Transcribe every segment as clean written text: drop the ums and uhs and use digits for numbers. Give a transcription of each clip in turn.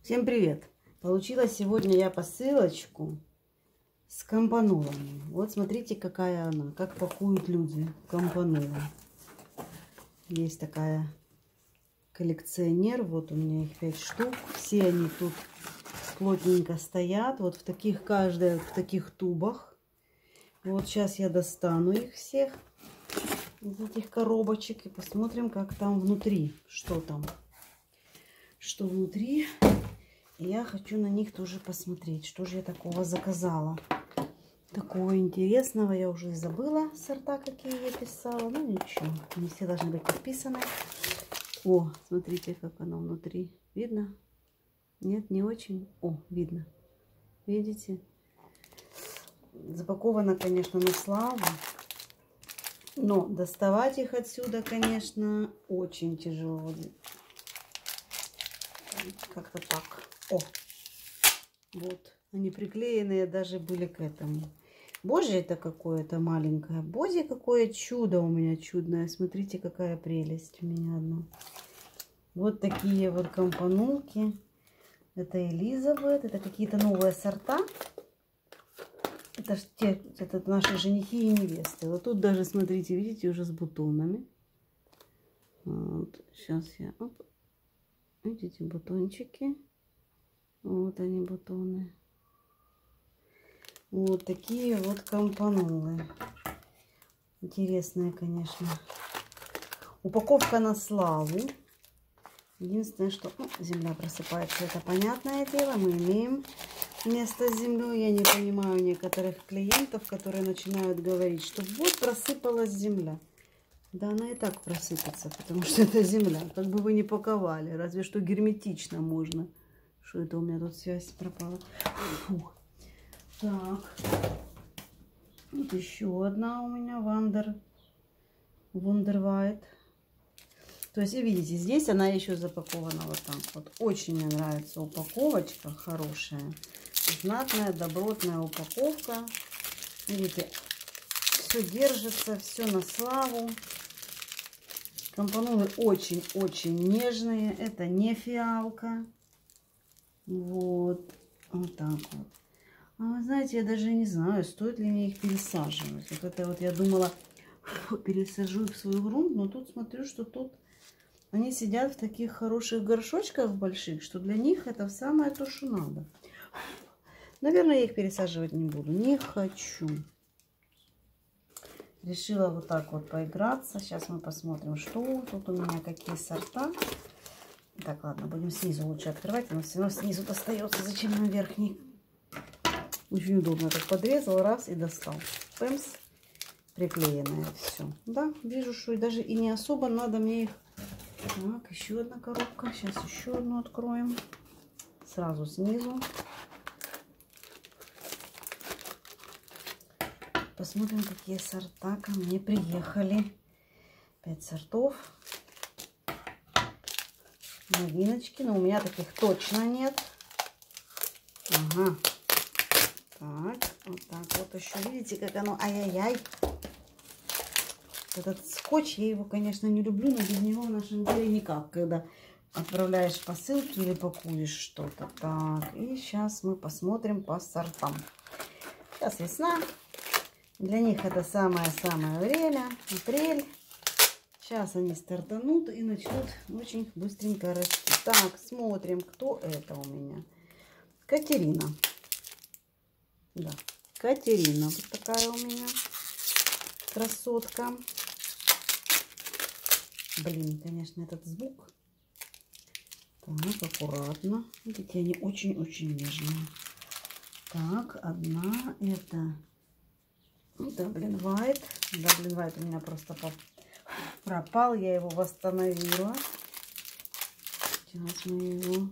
Всем привет! Получила сегодня я посылочку с кампанулами. Вот смотрите, какая она, как пакуют люди кампанулы. Есть такая коллекционер, вот у меня их 5 штук. Все они тут плотненько стоят, вот в таких, каждая в таких тубах. Вот сейчас я достану их всех из этих коробочек и посмотрим, как там внутри, что там, что внутри. Я хочу на них тоже посмотреть, что же я такого заказала. Такого интересного я уже и забыла, сорта какие я писала. Ну ничего, они все должны быть подписаны. О, смотрите, как оно внутри. Видно? Нет, не очень. О, видно. Видите? Запаковано, конечно, на славу. Но доставать их отсюда, конечно, очень тяжело. Как-то так. О, вот, они приклеенные даже были к этому. Боже, это какое-то маленькое. Боже, какое чудо у меня чудное. Смотрите, какая прелесть у меня одна. Вот такие вот компанулки. Это Элизабет, это какие-то новые сорта. Это ж те, это наши женихи и невесты. Вот тут даже, смотрите, видите, уже с бутонами. Вот, сейчас я... Оп. Видите, бутончики. Вот они, бутоны. Вот такие вот кампанулы. Интересные, конечно. Упаковка на славу. Единственное, что земля просыпается, это понятное дело. Мы имеем место с землей. Я не понимаю некоторых клиентов, которые начинают говорить, что вот просыпалась земля. Да она и так просыпется, потому что это земля. Как бы вы ни паковали, разве что герметично можно. Что это у меня тут связь пропала? Фух. Так. Вот еще одна у меня Wonderwhite. То есть, видите, здесь она еще запакована вот так вот. Очень мне нравится упаковочка, хорошая. Знатная, добротная упаковка. Видите, все держится, все на славу. Кампанулы очень-очень нежные. Это не фиалка. Вот. Вот так вот. А вы знаете, я даже не знаю, стоит ли мне их пересаживать. Вот это вот я думала, пересажу их в свой грунт. Но тут смотрю, что тут они сидят в таких хороших горшочках больших, что для них это самое то, что надо. Наверное, я их пересаживать не буду. Не хочу. Решила вот так вот поиграться. Сейчас мы посмотрим, что тут у меня, какие сорта. Так, ладно, будем снизу лучше открывать. Но все равно снизу достается. Зачем нам верхний? Очень удобно. Так подрезал, раз и достал. Пэмс. Приклеенное все. Да, вижу, что даже и не особо надо мне их. Так, еще одна коробка. Сейчас еще одну откроем. Сразу снизу. Посмотрим, какие сорта ко мне приехали. 5 сортов. Новиночки. Но у меня таких точно нет. Ага. Так, вот так вот еще. Видите, как оно? Ай-яй-яй. Этот скотч, я его, конечно, не люблю, но без него в нашем деле никак. Когда отправляешь посылки или пакуешь что-то. Так, и сейчас мы посмотрим по сортам. Сейчас весна. Для них это самое-самое время. Апрель. Сейчас они стартанут и начнут очень быстренько расти. Так, смотрим, кто это у меня. Катерина. Да, Катерина. Вот такая у меня красотка. Блин, конечно, этот звук. Так, аккуратно. Видите, они очень-очень нежные. Так, одна это Dublin White. Dublin White у меня просто пропал. Я его восстановила. Сейчас мы его...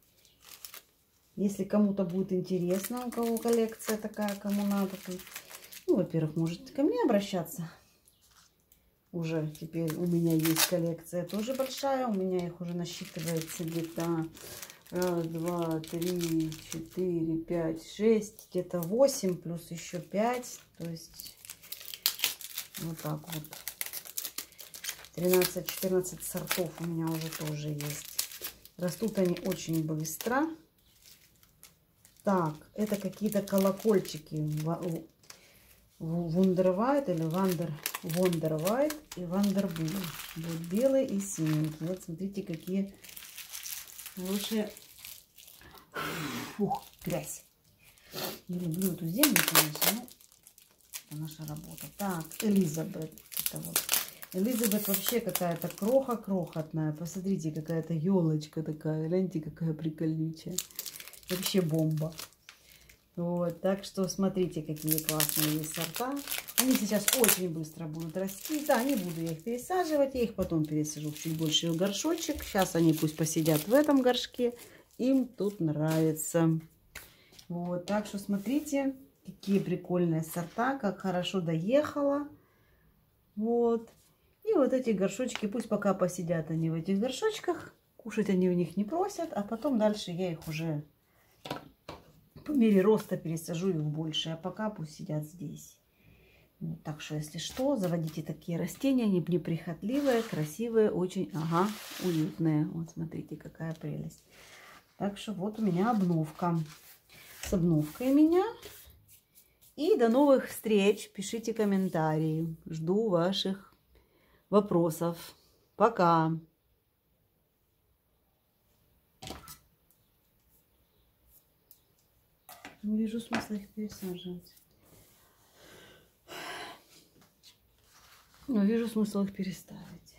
Если кому-то будет интересно, у кого коллекция такая, кому надо, то, ну, во-первых, можете ко мне обращаться. Уже теперь у меня есть коллекция тоже большая. У меня их уже насчитывается где-то 1, 2, 3, 4, 5, 6, где-то 8, плюс еще 5. То есть вот так вот. 13-14 сортов у меня уже тоже есть. Растут они очень быстро. Так, это какие-то колокольчики. Вундервайт или Вондервайт и Вандерблю. Вот белый и синенький. Вот смотрите, какие хорошие. Фух, грязь. Не люблю эту землю, конечно, но это наша работа. Так, Элизабет. Это вот. Элизабет вообще какая-то крохотная. Посмотрите, какая-то елочка такая. Гляньте, какая прикольнючая. Вообще бомба. Вот, так что смотрите, какие классные есть сорта. Они сейчас очень быстро будут расти. Да, не буду я их пересаживать. Я их потом пересажу в чуть больший горшочек. Сейчас они пусть посидят в этом горшке. Им тут нравится. Вот, так что смотрите, какие прикольные сорта. Как хорошо доехала. Вот. И вот эти горшочки, пусть пока посидят они в этих горшочках. Кушать они в них не просят. А потом дальше я их уже по мере роста пересажу их больше. А пока пусть сидят здесь. Вот, так что, если что, заводите такие растения. Они неприхотливые, красивые, очень, уютные. Вот смотрите, какая прелесть. Так что вот у меня обновка. С обновкой меня. И до новых встреч. Пишите комментарии. Жду ваших вопросов. Пока. Не вижу смысла их пересаживать. Но вижу смысл их переставить.